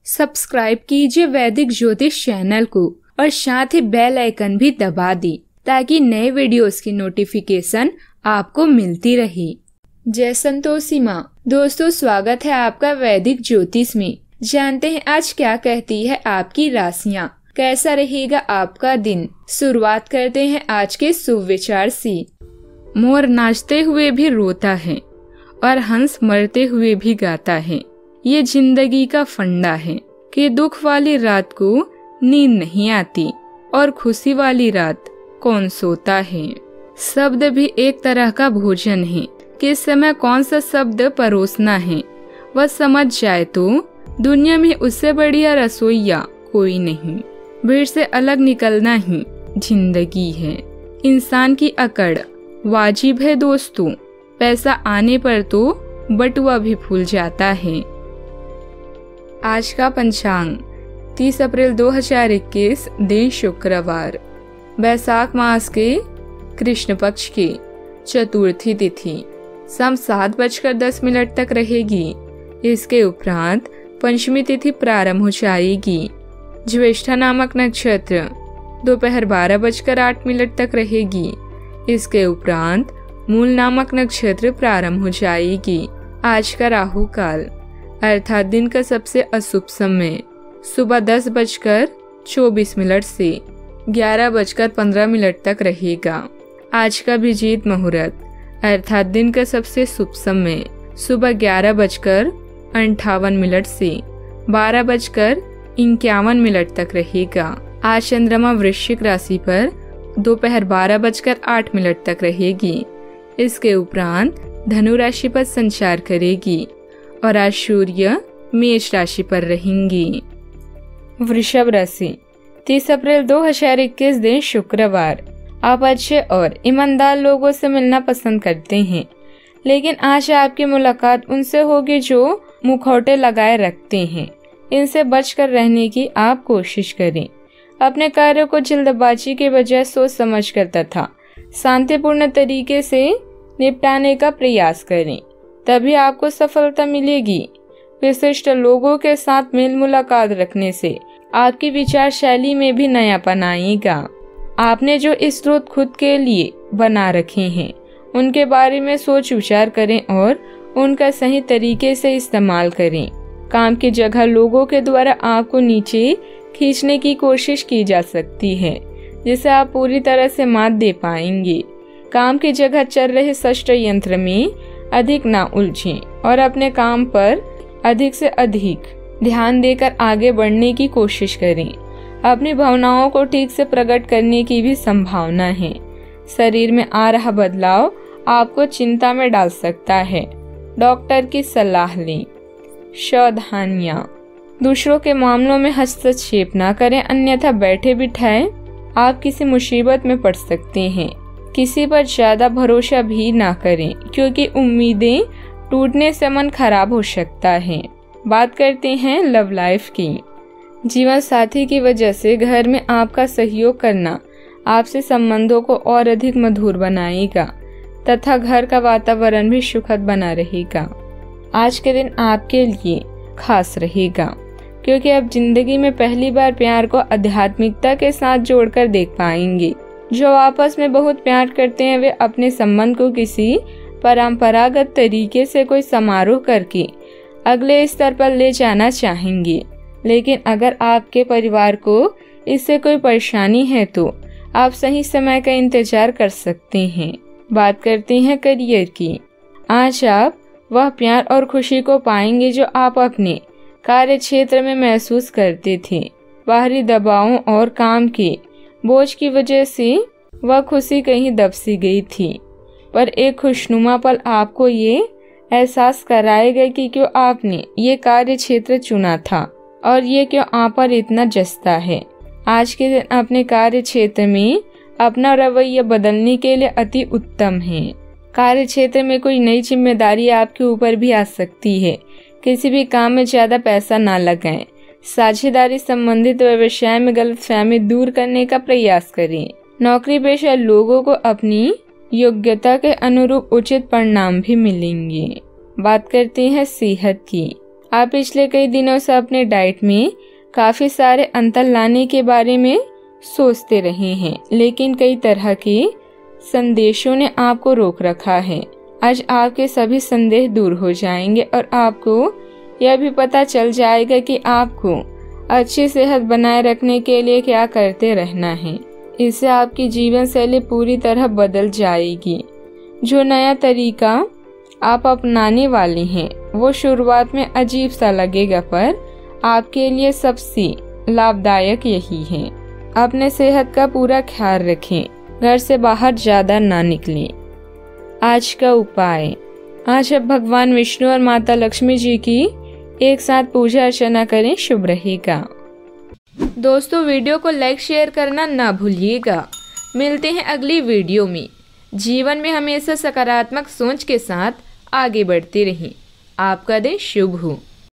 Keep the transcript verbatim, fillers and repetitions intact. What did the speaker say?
Subscribe कीजिए वैदिक ज्योतिष चैनल को और साथ ही बेल आइकन भी दबा दी ताकि नए वीडियोस की नोटिफिकेशन आपको मिलती रहे। जय संतोषी माँ। दोस्तों, स्वागत है आपका वैदिक ज्योतिष में। जानते हैं आज क्या कहती है आपकी राशियाँ, कैसा रहेगा आपका दिन। शुरुआत करते हैं आज के शुभ विचार से। मोर नाचते हुए भी रोता है और हंस मरते हुए भी गाता है। ये जिंदगी का फंडा है कि दुख वाली रात को नींद नहीं आती और खुशी वाली रात कौन सोता है। शब्द भी एक तरह का भोजन है। किस समय कौन सा शब्द परोसना है वह समझ जाए तो दुनिया में उससे बढ़िया रसोइया कोई नहीं। भीड़ से अलग निकलना ही जिंदगी है। इंसान की अकड़ वाजिब है दोस्तों। पैसा आने पर तो बटुआ भी फूल जाता है। आज का पंचांग तीस अप्रैल दो हज़ार इक्कीस, दिन शुक्रवार, वैशाख मास के कृष्ण पक्ष की चतुर्थी तिथि शाम सात बजकर दस मिनट तक रहेगी। इसके उपरांत पंचमी तिथि प्रारंभ हो जाएगी। ज्येष्ठा नामक नक्षत्र दोपहर बारह बजकर आठ मिनट तक रहेगी। इसके उपरांत मूल नामक नक्षत्र प्रारंभ हो जाएगी। आज का राहु काल अर्थात दिन का सबसे अशुभ समय सुबह दस बजकर चौबीस मिनट से ग्यारह बजकर पंद्रह मिनट तक रहेगा। आज का अभिजीत मुहूर्त अर्थात दिन का सबसे शुभ समय सुबह ग्यारह बजकर अंठावन मिनट से बारह बजकर इक्यावन मिनट तक रहेगा। आज चंद्रमा वृश्चिक राशि पर दोपहर बारह बजकर आठ मिनट तक रहेगी। इसके उपरांत धनु राशि पर संचार करेगी और आज सूर्य मेष राशि पर रहेंगी। वृषभ राशि तीस अप्रैल दो हज़ार इक्कीस, दिन शुक्रवार। आप अच्छे और ईमानदार लोगों से मिलना पसंद करते हैं, लेकिन आज आपकी मुलाकात उनसे होगी जो मुखौटे लगाए रखते हैं। इनसे बचकर रहने की आप कोशिश करें। अपने कार्यों को जल्दबाजी के बजाय सोच समझकर तथा शांतिपूर्ण तरीके से निपटाने का प्रयास करें, तभी आपको सफलता मिलेगी। विशिष्ट लोगों के साथ मेल मुलाकात रखने से आपकी विचार शैली में भी नयापन आएगा। आपने जो स्रोत खुद के लिए बना रखे हैं उनके बारे में सोच विचार करें और उनका सही तरीके से इस्तेमाल करें। काम की जगह लोगों के द्वारा आपको नीचे खींचने की कोशिश की जा सकती है, जिसे आप पूरी तरह से मात दे पाएंगे। काम की जगह चल रहे षष्ठ यंत्र में अधिक ना उलझें और अपने काम पर अधिक से अधिक ध्यान देकर आगे बढ़ने की कोशिश करें। अपनी भावनाओं को ठीक से प्रकट करने की भी संभावना है। शरीर में आ रहा बदलाव आपको चिंता में डाल सकता है। डॉक्टर की सलाह लें। सावधानियां, दूसरों के मामलों में हस्तक्षेप न करें, अन्यथा बैठे बिठाए आप किसी मुसीबत में पड़ सकते हैं। किसी पर ज्यादा भरोसा भी ना करें, क्योंकि उम्मीदें टूटने से मन खराब हो सकता है। बात करते हैं लव लाइफ की। जीवन साथी की वजह से घर में आपका सहयोग करना आपसे संबंधों को और अधिक मधुर बनाएगा तथा घर का वातावरण भी सुखद बना रहेगा। आज के दिन आपके लिए खास रहेगा, क्योंकि आप जिंदगी में पहली बार प्यार को आध्यात्मिकता के साथ जोड़कर देख पाएंगे। जो आपस में बहुत प्यार करते हैं वे अपने संबंध को किसी परंपरागत तरीके से कोई समारोह करके अगले स्तर पर ले जाना चाहेंगे। लेकिन अगर आपके परिवार को इससे कोई परेशानी है तो आप सही समय का इंतजार कर सकते हैं। बात करते हैं करियर की। आज आप वह प्यार और खुशी को पाएंगे जो आप अपने कार्य क्षेत्र में महसूस करते थे। बाहरी दबावों और काम के बोझ की वजह से वह खुशी कहीं दब सी गई थी, पर एक खुशनुमा पल आपको ये एहसास कराएगा कि क्यों आपने ये कार्य क्षेत्र चुना था और ये क्यों आप पर इतना जचता है। आज के दिन अपने कार्य क्षेत्र में अपना रवैया बदलने के लिए अति उत्तम है। कार्य क्षेत्र में कोई नई जिम्मेदारी आपके ऊपर भी आ सकती है। किसी भी काम में ज्यादा पैसा ना लगाएं। साझेदारी संबंधित व्यवसाय में गलतफहमी दूर करने का प्रयास करें। नौकरी पेशा लोगों को अपनी योग्यता के अनुरूप उचित परिणाम भी मिलेंगे। बात करते हैं सेहत की। आप पिछले कई दिनों से अपने डाइट में काफ़ी सारे अंतर लाने के बारे में सोचते रहे हैं, लेकिन कई तरह के संदेशों ने आपको रोक रखा है। आज आपके सभी संदेह दूर हो जाएंगे और आपको यह भी पता चल जाएगा कि आपको अच्छी सेहत बनाए रखने के लिए क्या करते रहना है। इससे आपकी जीवन शैली पूरी तरह बदल जाएगी। जो नया तरीका आप अपनाने वाले हैं वो शुरुआत में अजीब सा लगेगा, पर आपके लिए सबसे लाभदायक यही है। अपने सेहत का पूरा ख्याल रखें, घर से बाहर ज्यादा ना निकलें। आज का उपाय, आज आप भगवान विष्णु और माता लक्ष्मी जी की एक साथ पूजा अर्चना करें, शुभ रहेगा। दोस्तों, वीडियो को लाइक शेयर करना ना भूलिएगा। मिलते हैं अगली वीडियो में। जीवन में हमेशा सकारात्मक सोच के साथ आगे बढ़ते रहें। आपका दिन शुभ हो।